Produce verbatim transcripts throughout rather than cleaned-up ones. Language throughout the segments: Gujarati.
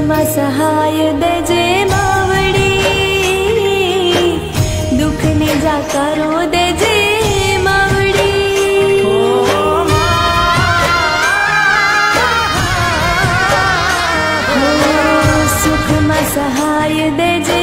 સુખમાં સહાય દેજે માવડી, દુઃખને જાકારો દેજે માવડી. સુખમાં સહાય દેજે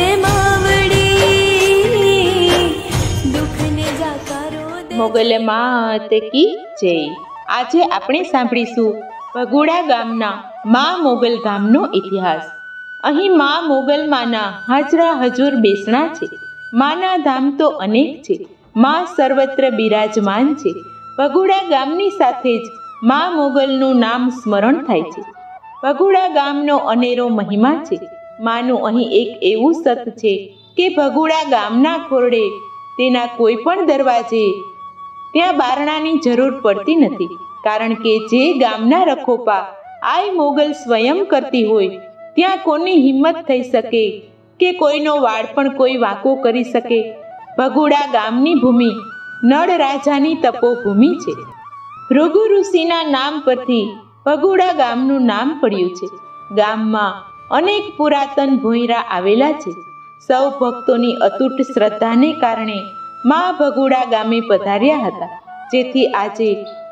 માવડી, દુઃખને જાકારો. મોગલ માત કી જય. આજે આપણે સાંભળીશું ભગુડા ગામના મા મોગલ ગામનો ઇતિહાસ. અહીં મા મોગલ માના હાજરા હજુર બેસણા છે. માના ધામ તો અનેક છે, મા સર્વત્ર બિરાજમાન છે. ભગુડા ગામની સાથે જ મા મોગલનું નામ સ્મરણ થાય છે. ભગુડા ગામનો અનેરો મહિમા છે. માનું અહીં એક એવું સત છે કે ભગુડા ગામના ખોરડે તેના કોઈ પણ દરવાજે ત્યાં બારણાની જરૂર પડતી નથી, કારણ કે જે ગામના રખોપા આય મોગલ સ્વયં કરતી હોય ત્યાં કોની હિંમત થઈ શકે કે કોઈનો વાળ પણ કોઈ વાંકો કરી શકે. ભગુડા ગામની ભૂમિ નળ રાજાની તપોભૂમિ છે. ભૃગુ ઋષિના નામ પરથી ભગુડા ગામનું નામ પડ્યું છે. ગામમાં અનેક પુરાતન ભોંયરા આવેલા છે. સૌ ભક્તોની અતૂટ શ્રદ્ધાને કારણે મા ભગુડા ગામે પધાર્યા હતા, જેથી આજે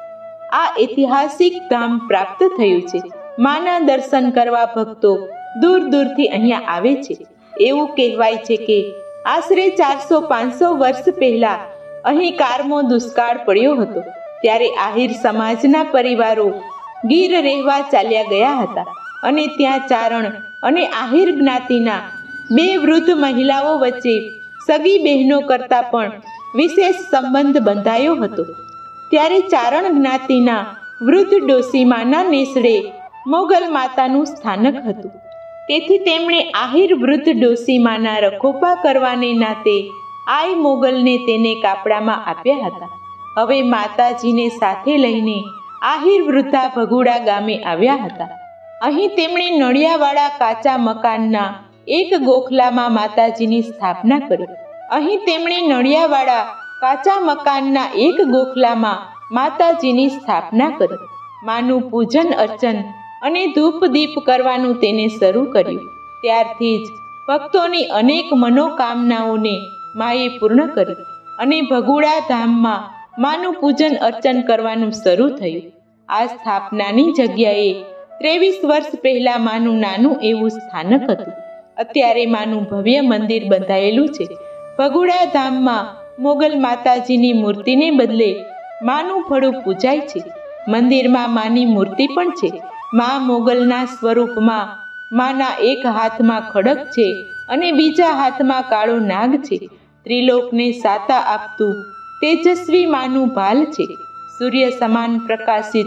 આ ઐતિહાસિક ધામ પ્રાપ્ત થયું છે. માના દર્શન કરવા ભક્તો દૂર દૂરથી અહીંયા આવે છે. એવું કહેવાય છે કે આશરે ચારસો પાંચસો વર્ષ પહેલા અહીં કારમો દુષ્કાળ પડ્યો હતો, ત્યારે આહિર સમાજના પરિવારો ગીર રહેવા ચાલ્યા ગયા હતા અને ત્યાં ચારણ અને આહિર જ્ઞાતિના બે વૃદ્ધ મહિલાઓ વચ્ચે સગી બહેનો કરતાં પણ વિશેષ સંબંધ બંધાયો હતો. ત્યારે ચારણ જ્ઞાતિના વૃદ્ધ ડોસીમાના નેસડે મોગલ માતાનું સ્થાનક હતું. તેથી તેમણે આહિર વૃદ્ધ ડોસીમાના રખોપા કરવાને નાતે આય મોગલને તેને કાપડામાં આપ્યા હતા. હવે માતાજીને સાથે લઈને આહિર વૃદ્ધા ભગુડા ગામે આવ્યા હતા. અહીં તેમણે નળિયાવાળા કાચા મકાનના એક ગોખલામાં માતાજીની સ્થાપના કરી. અહીં તેમણે નળિયાવાળા કાચા મકાનના એક ગોખલામાં માતાજીની સ્થાપના કરી. માનું પૂજન અર્ચન અને ધૂપ દીપ કરવાનું તેને શરૂ કર્યું. ત્યારથી જ ભક્તોની અનેક મનોકામનાઓને માએ પૂર્ણ કરી અને ભગુડા ધામમાં માનું પૂજન અર્ચન કરવાનું શરૂ થયું. આ સ્થાપનાની જગ્યાએ ત્રેવીસ વર્ષ પહેલા માનું નાનું એવું સ્થાનક હતું. અત્યારે માનું ભવ્ય મંદિર બંધાયેલું છે. ભગુડા ધામમાં મોગલ માતાજીની મૂર્તિને બદલે માનું ફળું પૂજાય છે. મંદિરમાં માની મૂર્તિ પણ છે. મા મોગલના સ્વરૂપમાં માના એક હાથમાં ખડક છે અને બીજા હાથમાં કાળો નાગ છે. ત્રિલોકને સાતા આપતું તેજસ્વી માનું ભાલ છે. સૂર્ય સમાન પ્રકાશિત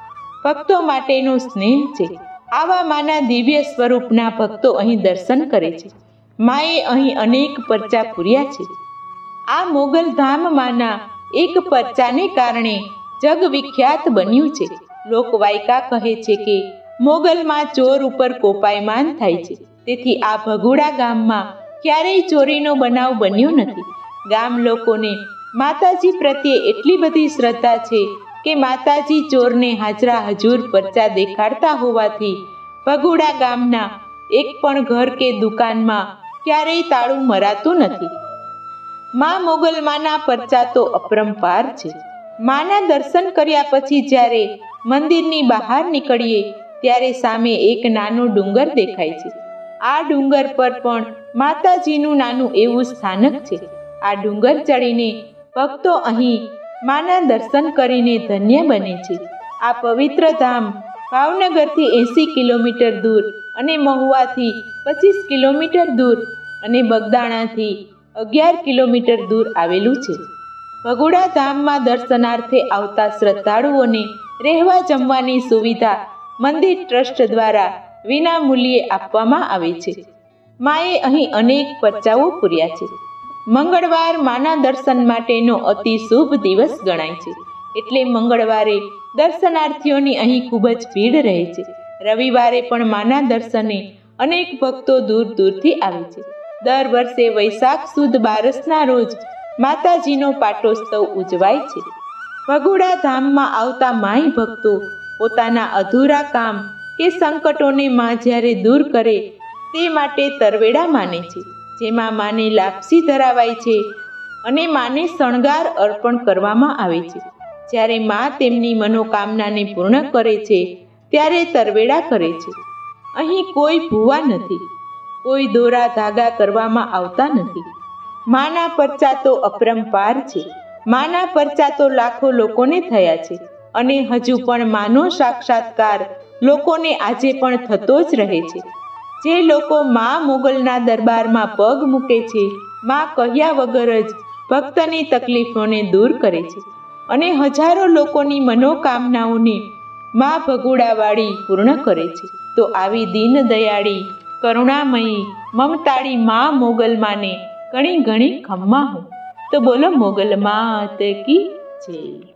ભક્તો માટેનો સ્નેહ છે. આવા માના દિવ્ય સ્વરૂપના ભક્તો અહીં દર્શન કરે છે. માએ અહીં અનેક પરચા પૂર્યા છે. આ મોગલ ધામ માના એક પરચાને કારણે જગ વિખ્યાત બન્યું છે. લોકવાયકા કહે છે કે મોગલમાં ચોર ઉપર કોપાયમાન થાય છે. તેથી આ ભગુડા ગામમાં ક્યારેય ચોરીનો બનાવ બન્યો નથી. ગામ લોકોને માતાજી પ્રત્યે એટલી બધી શ્રદ્ધા છે કે માતાજી ચોરને હાજરા હજુર પરચા દેખાડતા હોવાથી ભગુડા ગામના એક પણ ઘર કે દુકાનમાં ક્યારેય તાળું મરાતું નથી. મા મોગલ માના પરચા તો અપરંપાર છે. માના દર્શન કર્યા પછી જ્યારે મંદિરની બહાર નીકળીએ ત્યારે સામે એક નાનો ડુંગર દેખાય છે. આ ડુંગર પર પણ માતાજીનું નાનું એવું સ્થાનક છે. આ ડુંગર ચડીને ભક્તો અહીં માના દર્શન કરીને ધન્ય બને છે. આ પવિત્ર ધામ ભાવનગરથી એંસી કિલોમીટર દૂર અને મહુવાથી પચીસ કિલોમીટર દૂર અને બગદાણાથી અગિયાર કિલોમીટર દૂર આવેલું છે. ભગુડા ધામમાં દર્શનાર્થે આવતા શ્રદ્ધાળુઓને રહેવા જમવાની સુવિધા મંદિર ટ્રસ્ટ દ્વારા વિના મૂલ્યે આપવામાં આવે છે. માએ અહીં અનેક પરચાઓ પૂર્યા છે. મંગળવાર માના દર્શન માટેનો અતિ શુભ દિવસ ગણાય છે, એટલે મંગળવારે દર્શનાર્થીઓની અહીં ખૂબ જ ભીડ રહે છે. રવિવારે પણ માના દર્શને અનેક ભક્તો દૂર દૂરથી આવે છે. દર વર્ષે વૈશાખ સુદ બારસના રોજ માતાજીનો પાટોત્સવ ઉજવાય છે. ભગુડા ધામમાં આવતા માઈ ભક્તો પોતાના અધૂરા કામ કે સંકટોને માં જ્યારે દૂર કરે તે માટે તરવેડા માને છે, જેમાં માને લાપસી ધરાવાય છે અને માને શણગાર અર્પણ કરવામાં આવે છે. જ્યારે માં તેમની મનોકામનાને પૂર્ણ કરે છે ત્યારે તરવેડા કરે છે. અહીં કોઈ ભૂવા નથી, કોઈ દોરા ધાગા કરવામાં આવતા નથી. માના પરચા તો અપરંપાર છે. માના પરચા તો લાખો લોકોને થયા છે અને હજુ પણ માનો સાક્ષાત્કાર લોકોને આજે પણ થતો જ રહે છે. જે લોકો મા મોગલના દરબારમાં પગ મૂકે છે, મા કહ્યા વગર જ ભક્તની તકલીફોને દૂર કરે છે અને હજારો લોકોની મનોકામનાઓને મા ભગુડાવાળી પૂર્ણ કરે છે. તો આવી દીન દયાળી, કરુણામયી, મમતાળી મા મોગલ માને ઘણી ઘણી ખમ્મા હું. તો બોલો મોગલ માત કી જય.